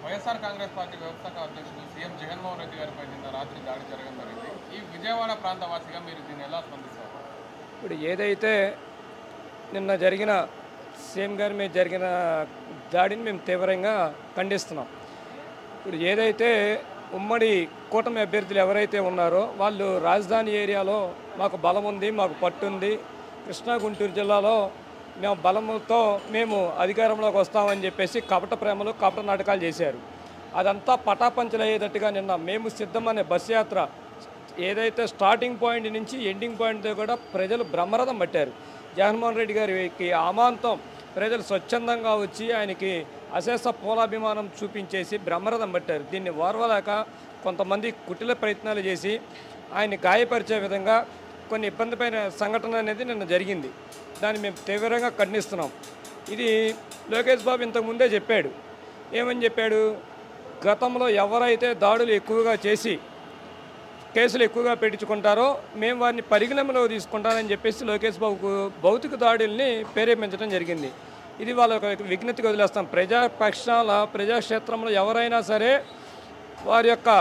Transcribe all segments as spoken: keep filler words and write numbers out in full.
YSR Congress party వ్యవస్థాపక అధ్యక్షుడు CM Jaganmohan Reddy గారిపై నిన్న రాత్రి దాడి జరగడం జరిగింది. ఈ విజయవాడ ప్రాంత వాసిగా మీరు దీన్ని ఎలా స్పందిస్తారు? ఇప్పుడు ఏదైతే నిన్న జరిగిన సీఎం గారి మీద జరిగిన దాడిని మేము తీవ్రంగా ఖండిస్తున్నాం. ఇప్పుడు ఏదైతే ఉమ్మడి కూటమి అభ్యర్థులు ఎవరైతే ఉన్నారో వాళ్ళు రాజధాని ఏరియాలో మాకు బలం ఉంది, మాకు పట్టు ఉంది, కృష్ణా గుంటూరు జిల్లాలో మేము బలంతో మేము అధికారంలోకి వస్తామని చెప్పేసి కపట ప్రేమలు కపట నాటకాలు చేశారు. అదంతా పటాపంచలు అయ్యేటట్టుగా నిన్న మేము సిద్ధమనే బస్ యాత్ర ఏదైతే స్టార్టింగ్ పాయింట్ నుంచి ఎండింగ్ పాయింట్తో కూడా ప్రజలు బ్రహ్మరథం పట్టారు. జగన్మోహన్ రెడ్డి గారికి అమాంతం ప్రజలు స్వచ్ఛందంగా వచ్చి ఆయనకి అశేష పూలాభిమానం చూపించేసి బ్రహ్మరథం పట్టారు. దీన్ని ఓర్వలేక కొంతమంది కుటిల ప్రయత్నాలు చేసి ఆయన్ని గాయపరిచే విధంగా కొన్ని ఇబ్బందిపైన సంఘటన అనేది నిన్న జరిగింది. దాన్ని మేము తీవ్రంగా ఖండిస్తున్నాం. ఇది లోకేష్ బాబు ఇంతకుముందే చెప్పాడు. ఏమని చెప్పాడు? గతంలో ఎవరైతే దాడులు ఎక్కువగా చేసి కేసులు ఎక్కువగా పెట్టించుకుంటారో మేము వారిని పరిగణనలో తీసుకుంటానని చెప్పేసి లోకేష్ బాబుకు భౌతిక దాడుల్ని ప్రేరేపించడం జరిగింది. ఇది వాళ్ళ విజ్ఞతకి వదిలేస్తాం. ప్రజాపక్షాల ప్రజాక్షేత్రంలో ఎవరైనా సరే వారి యొక్క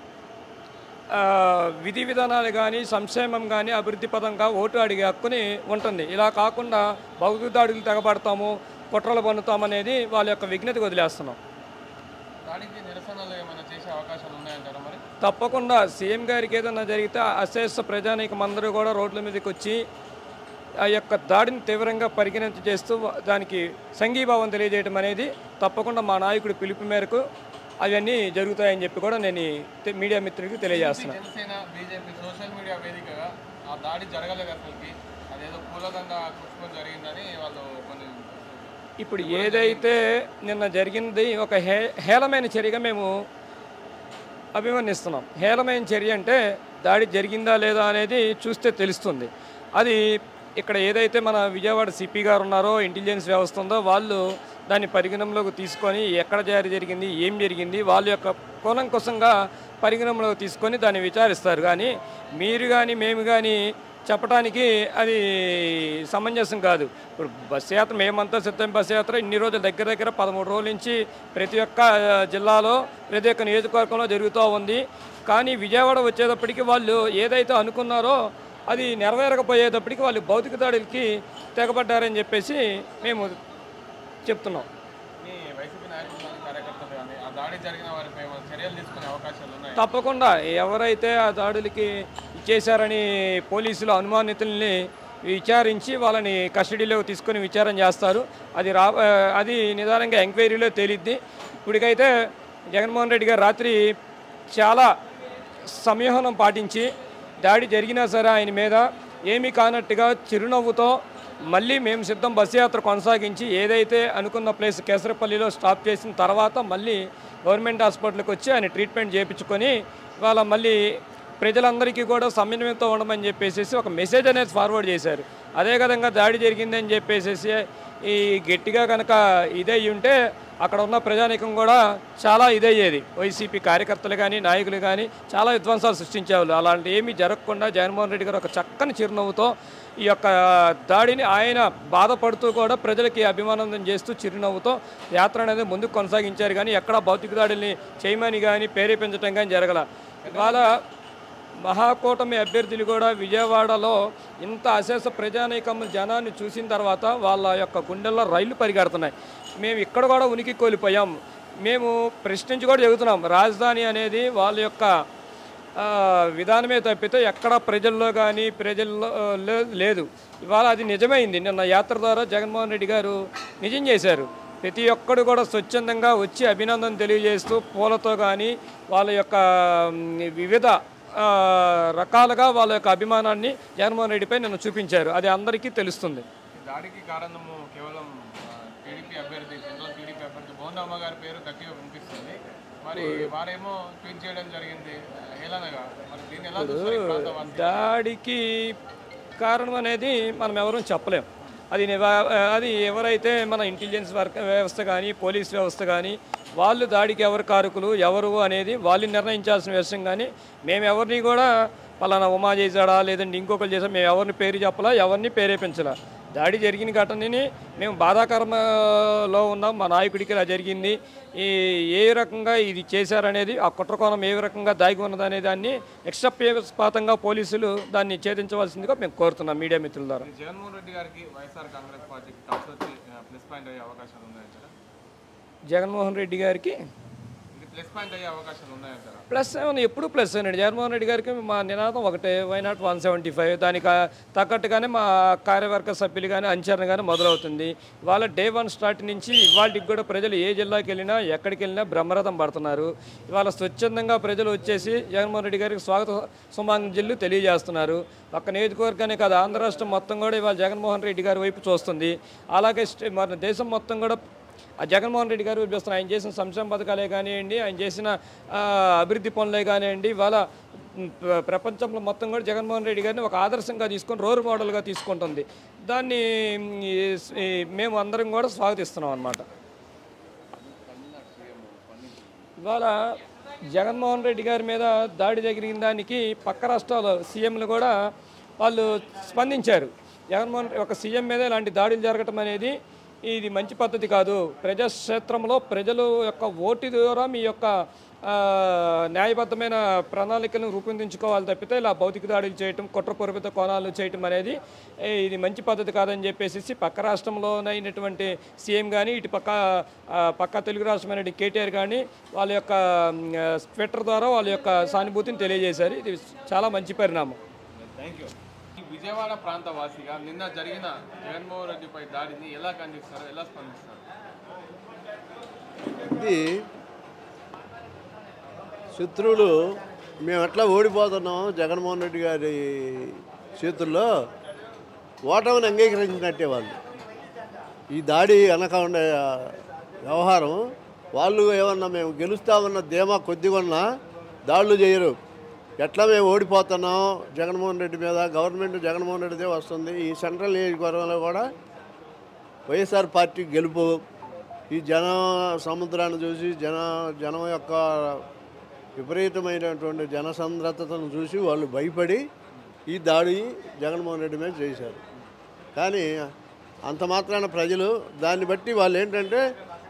విధి విధానాలు కానీ సంక్షేమం కానీ అభివృద్ధి పదంగా ఓటు అడిగే హక్కుని ఉంటుంది. ఇలా కాకుండా భౌతిక దాడులు తెగబడతాము, కుట్రలు పన్నుతామనేది వాళ్ళ యొక్క విజ్ఞతకి వదిలేస్తున్నాం. దాడికి నిరసనలు ఏమైనా చేసే అవకాశాలు ఉన్నాయంటారా? మరి తప్పకుండా సీఎం గారికి ఏదైనా జరిగితే అశేష ప్రజానీకం అందరూ కూడా రోడ్ల మీదకి వచ్చి ఆ యొక్క దాడిని తీవ్రంగా పరిగణించి చేస్తూ దానికి సంఘీభావం తెలియజేయడం అనేది తప్పకుండా మా నాయకుడి పిలుపు మేరకు అవన్నీ జరుగుతాయని చెప్పి కూడా నేను మీడియా మిత్రులకి తెలియజేస్తున్నాను. జనసేన బీజేపీ సోషల్ మీడియా వేదికగా ఆ దాడి జరగలేదు, అసలుకి అదేదో పూలదంగా పుష్పం జరిగిందని వాళ్ళు కొన్ని ఇప్పుడు ఏదైతే నిన్న జరిగింది ఒక హే హేళమైన చర్యగా మేము అభివర్ణిస్తున్నాం. హేళమైన చర్య అంటే దాడి జరిగిందా లేదా అనేది చూస్తే తెలుస్తుంది. అది ఇక్కడ ఏదైతే మన విజయవాడ సిపి గారు ఉన్నారో, ఇంటెలిజెన్స్ వ్యవస్థ ఉందో వాళ్ళు దాన్ని పరిగణనలోకి తీసుకొని ఎక్కడ జారీ జరిగింది, ఏం జరిగింది వాళ్ళ యొక్క కూలంకషంగా పరిగణనలోకి తీసుకొని దాన్ని విచారిస్తారు. కానీ మీరు కానీ మేము కానీ చెప్పడానికి అది సమంజసం కాదు. ఇప్పుడు బస్ యాత్ర మేమంతా సిద్ధం బస్ యాత్ర ఇన్ని రోజులు దగ్గర దగ్గర పదమూడు రోజుల నుంచి ప్రతి ఒక్క జిల్లాలో ప్రతి ఒక్క నియోజకవర్గంలో జరుగుతూ ఉంది. కానీ విజయవాడ వచ్చేటప్పటికి వాళ్ళు ఏదైతే అనుకున్నారో అది నెరవేరకపోయేటప్పటికి వాళ్ళు భౌతిక దాడులకి తెగబడ్డారని చెప్పేసి మేము చెప్తున్నాం. మీ వైసీపీ నాయకులు కానీ కార్యకర్తలు కానీ ఆ దాడి జరిగిన వారిపై చర్యలు తీసుకునే అవకాశాలు ఉన్నాయి? తప్పకుండా ఎవరైతే ఆ దాడులకి చేశారని పోలీసులు అనుమానితుల్ని విచారించి వాళ్ళని కస్టడీలోకి తీసుకొని విచారణ చేస్తారు. అది రా అది నిదానంగా ఎంక్వైరీలో తేలిద్ది. ఇప్పటికైతే జగన్మోహన్ రెడ్డి గారు రాత్రి చాలా సంయమనం పాటించి దాడి జరిగినా సరే ఆయన మీద ఏమీ కానట్టుగా చిరునవ్వుతో మళ్ళీ మేము సిద్ధం బస్సు యాత్ర కొనసాగించి ఏదైతే అనుకున్న ప్లేస్ కేసరపల్లిలో స్టాప్ చేసిన తర్వాత మళ్ళీ గవర్నమెంట్ హాస్పిటల్కి వచ్చి ఆయన ట్రీట్మెంట్ చేయించుకొని వాళ్ళ మళ్ళీ ప్రజలందరికీ కూడా సమన్వయంతో ఉండమని చెప్పేసి ఒక మెసేజ్ అనేది ఫార్వర్డ్ చేశారు. అదే విధంగా దాడి జరిగిందని చెప్పేసి ఈ గట్టిగా కనుక ఇదై ఉంటే అక్కడ ఉన్న ప్రజానీకం కూడా చాలా ఇదయ్యేది. వైసీపీ కార్యకర్తలు కానీ నాయకులు కానీ చాలా విధ్వంసాలు సృష్టించేవాళ్ళు. అలాంటి ఏమీ జరగకుండా జగన్మోహన్ రెడ్డి గారు ఒక చక్కని చిరునవ్వుతో ఈ యొక్క దాడిని ఆయన బాధపడుతూ కూడా ప్రజలకి అభిమానం చేస్తూ చిరునవ్వుతో యాత్ర అనేది ముందుకు కొనసాగించారు. కానీ ఎక్కడ భౌతిక దాడుల్ని చేయమని కానీ ప్రేరేపించడం కానీ జరగల. ఇవాళ మహాకూటమి అభ్యర్థులు కూడా విజయవాడలో ఇంత అశేష ప్రజానీకం జనాన్ని చూసిన తర్వాత వాళ్ళ యొక్క గుండెల్లో రైళ్లు పరిగెడుతున్నాయి. మేము ఇక్కడ కూడా ఉనికి కోల్పోయాం. మేము ప్రశ్నించి కూడా చెబుతున్నాం, రాజధాని అనేది వాళ్ళ యొక్క విధానమే తప్పితే ఎక్కడ ప్రజల్లో కానీ ప్రజల్లో లేదు. ఇవాళ అది నిజమైంది. నిన్న యాత్ర ద్వారా జగన్మోహన్ రెడ్డి గారు నిజం చేశారు. ప్రతి ఒక్కడు కూడా స్వచ్ఛందంగా వచ్చి అభినందన తెలియజేస్తూ పూలతో కానీ వాళ్ళ యొక్క వివిధ రకాలుగా వాళ్ళ యొక్క అభిమానాన్ని జగన్మోహన్ రెడ్డిపై నిన్న చూపించారు. అది అందరికీ తెలుస్తుంది. దాడికి కారణము కేవలం టీడీపీ అభ్యర్థి సెంట్రల్ టీడీపీ అభ్యర్థి బోండమ్మ గారి పేరు గట్టిగా వినిపిస్తుంది. మరి వారేమో ట్వీట్ చేయడం జరిగింది హేళనగా. మరి దీన్ని ఎలా చూస్తారు? దాడికి కారణం అనేది మనం ఎవరూ చెప్పలేం. అది అది ఎవరైతే మన ఇంటెలిజెన్స్ వర్క్ వ్యవస్థ కానీ పోలీస్ వ్యవస్థ కానీ వాళ్ళు దాడికి ఎవరు కారకులు ఎవరు అనేది వాళ్ళు నిర్ణయించాల్సిన విషయం. కానీ మేము ఎవరిని కూడా పలానా ఉమా చేశాడా లేదంటే ఇంకొకరు చేసా మేము ఎవరిని పేరు చెప్పలా, ఎవరిని ప్రేరేపించలా. దాడి జరిగిన ఘటనని మేము బాధాకరంలో ఉన్నాం. మా నాయకుడికి ఇలా జరిగింది, ఈ ఏ రకంగా ఇది చేశారనేది, ఆ కుట్రకోణం ఏ రకంగా దాగి ఉన్నదనే దాన్ని నిష్పక్షపాతంగా పోలీసులు దాన్ని ఛేదించవలసిందిగా మేము కోరుతున్నాం మీడియా మిత్రుల ద్వారా. జగన్మోహన్ రెడ్డి గారికి వైఎస్ఆర్ కాంగ్రెస్ పార్టీకి కలిసి వచ్చి ప్లస్ పాయింట్ అయ్యే అవకాశాలు ఉన్నాయంటారా? జగన్మోహన్ రెడ్డి గారికి ఇది ప్లస్ పాయింట్ అయ్యే అవకాశాలు ఉన్నాయంటారా? ప్లస్ ఏమన్నా ఎప్పుడు ప్లస్ అండి. జగన్మోహన్ రెడ్డి గారికి మా నినాదం ఒకటే, why not one seventy five. దానికి తగ్గట్టుగానే మా కార్యవర్గ సభ్యులు కానీ అంచరణ కానీ మొదలవుతుంది. వాళ్ళ డే వన్ స్టార్ట్ నుంచి ఇవాళకి కూడా ప్రజలు ఏ జిల్లాకి వెళ్ళినా ఎక్కడికి వెళ్ళినా బ్రహ్మరథం పడుతున్నారు. ఇవాళ స్వచ్ఛందంగా ప్రజలు వచ్చేసి జగన్మోహన్ రెడ్డి గారికి స్వాగత సుమాంజలు తెలియజేస్తున్నారు. ఒక్క నియోజకవర్గానే కాదు, ఆంధ్ర రాష్ట్రం మొత్తం కూడా ఇవాళ జగన్మోహన్ రెడ్డి గారి వైపు చూస్తుంది. అలాగే మన దేశం మొత్తం కూడా ఆ జగన్మోహన్ రెడ్డి గారు చూపిస్తున్నారు. ఆయన చేసిన సంక్షేమ పథకాలే కానివ్వండి, ఆయన చేసిన అభివృద్ధి పనులే కానివ్వండి, ఇవాళ ప్రపంచంలో మొత్తం కూడా జగన్మోహన్ రెడ్డి గారిని ఒక ఆదర్శంగా తీసుకొని రోల్ మోడల్గా తీసుకుంటుంది. దాన్ని మేము అందరం కూడా స్వాగతిస్తున్నాం అన్నమాట. ఇవాళ జగన్మోహన్ రెడ్డి గారి మీద దాడి జరిగిన దానికి పక్క రాష్ట్రాల సీఎంలు కూడా వాళ్ళు స్పందించారు. జగన్మోహన్ ఒక సీఎం మీద ఇలాంటి దాడులు జరగటం అనేది ఇది మంచి పద్ధతి కాదు. ప్రజాక్షేత్రంలో ప్రజల యొక్క ఓటు ద్వారా మీ యొక్క న్యాయబద్ధమైన ప్రణాళికలను రూపొందించుకోవాలి తప్పితే ఇలా భౌతిక దాడులు చేయటం, కుట్రపూరిత కోణాలు చేయటం అనేది ఇది మంచి పద్ధతి కాదని చెప్పేసి పక్క రాష్ట్రంలోనైనటువంటి సీఎం కానీ ఇటు పక్క పక్క తెలుగు రాష్ట్రమైన కేటీఆర్ కానీ వాళ్ళ యొక్క ట్విట్టర్ ద్వారా వాళ్ళ యొక్క సానుభూతిని తెలియజేశారు. ఇది చాలా మంచి పరిణామం. Thank you. విజయవాడ ప్రాంత వాసిగా నిన్న జరిగిన జగన్మోహన్ రెడ్డిపై దాడిని ఎలా ఖండిస్తారు, ఎలా స్పందిస్తారు? ఇది శత్రువులు మేము ఎట్లా ఓడిపోతున్నాం జగన్మోహన్ రెడ్డి గారి చేతుల్లో ఓటమిని అంగీకరించినట్టే వాళ్ళు. ఈ దాడి వెనక ఉండే వ్యవహారం వాళ్ళు ఏమన్నా మేము గెలుస్తామన్న ధీమా కొద్దిగా ఉన్నా దాడులు చేయరు. ఎట్లా మేము ఓడిపోతున్నాం జగన్మోహన్ రెడ్డి మీద, గవర్నమెంట్ జగన్మోహన్ రెడ్డిదే వస్తుంది. ఈ సెంట్రల్ నియోజకవర్గంలో కూడా వైఎస్ఆర్ పార్టీ గెలుపు. ఈ జన సముద్రాన్ని చూసి జన జనం యొక్క విపరీతమైనటువంటి జనసంద్రతను చూసి వాళ్ళు భయపడి ఈ దాడి జగన్మోహన్ రెడ్డి మీద చేశారు. కానీ అంత మాత్రాన ప్రజలు దాన్ని బట్టి వాళ్ళు ఏంటంటే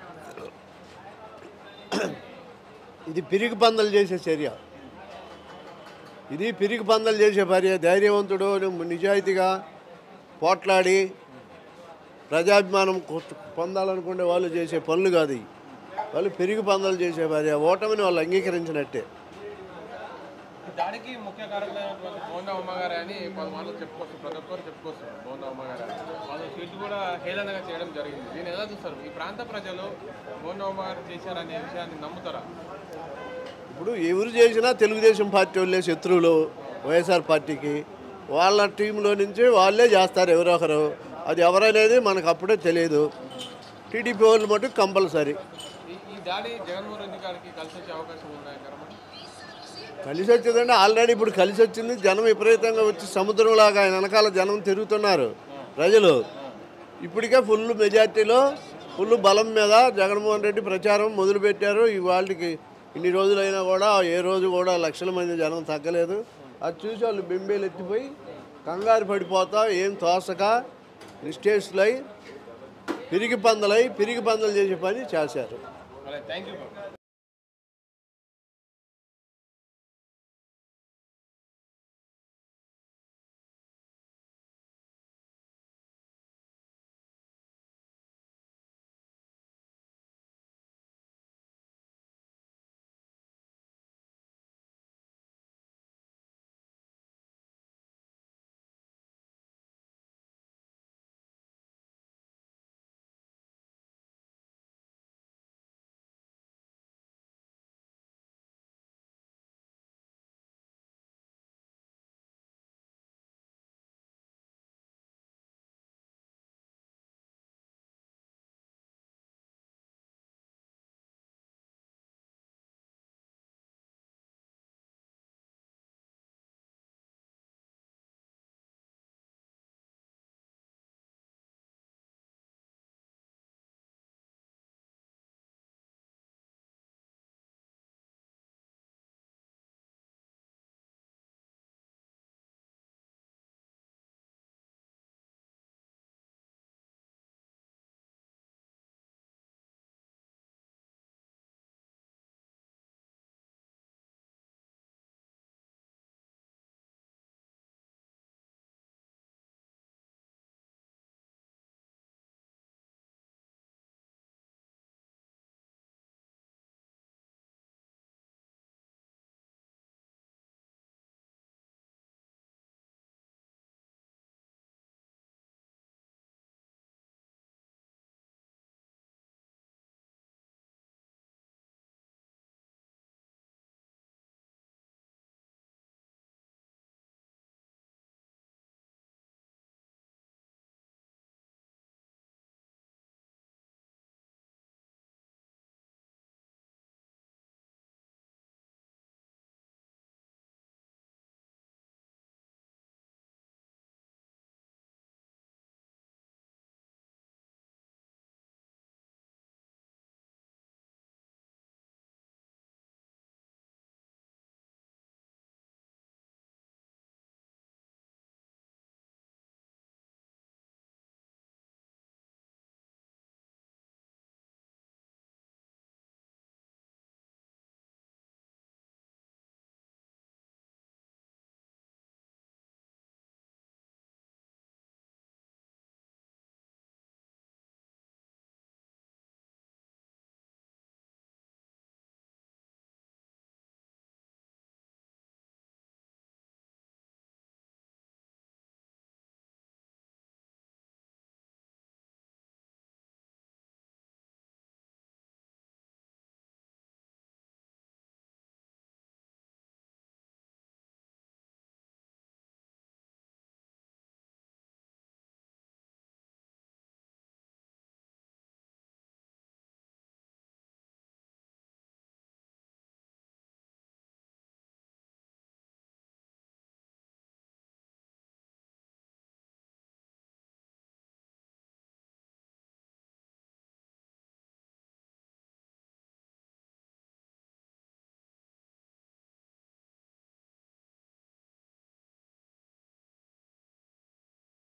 ఇది పిరికి పందలు చేసే చర్య. ఇది పిరికి పందలు చేసే భార్య. ధైర్యవంతుడు నిజాయితీగా పోట్లాడి ప్రజాభిమానం పొందాలనుకునే వాళ్ళు చేసే పనులు కాదు. వాళ్ళు పిరికి పందలు చేసే భార్య. ఓటమిని వాళ్ళు అంగీకరించినట్టే. దానికి ముఖ్య కారణమైనటువంటి బోండా ఉమ్మగారు అని వాళ్ళు చెప్పుకోవచ్చు, ప్రతి ఒక్కరు చెప్పుకోవచ్చు. బోండా ఉమ్మగారు వాళ్ళు ట్వీట్ కూడా హేళనగా చేయడం జరిగింది. దీన్ని ఎలా చూస్తారు? ఈ ప్రాంత ప్రజలు బోండా ఉమ్మగారు చేశారనే విషయాన్ని నమ్ముతారా? ఇప్పుడు ఎవరు చేసినా తెలుగుదేశం పార్టీ వాళ్ళే శత్రువులు వైఎస్ఆర్ పార్టీకి. వాళ్ళ టీంలో నుంచి వాళ్ళే చేస్తారు ఎవరో ఒకరు. అది ఎవరనేది మనకు అప్పుడే తెలియదు. టీడీపీ వాళ్ళు మటుకు కంపల్సరీ. ఈ దాడి జగన్మోహన్ రెడ్డి గారికి కలిసి వచ్చే అవకాశం ఉన్నాయంటారా? కలిసి వచ్చిందంటే ఆల్రెడీ ఇప్పుడు కలిసి వచ్చింది. జనం విపరీతంగా వచ్చి సముద్రంలాగా ఆయన వెనకాల జనం తిరుగుతున్నారు ప్రజలు. ఇప్పటికే ఫుల్ మెజార్టీలో ఫుల్ బలం మీద జగన్మోహన్ రెడ్డి ప్రచారం మొదలుపెట్టారు. ఇవాళకి ఇన్ని రోజులైనా కూడా ఏ రోజు కూడా లక్షల మంది జనం తగ్గలేదు. అది చూసి వాళ్ళు బెంబేలు ఎత్తిపోయి కంగారు పడిపోతా ఏం తోసక నిశ్చేష్లై పిరికి పందలై పిరికి పందలు చేసే పని చేశారు. Thank you.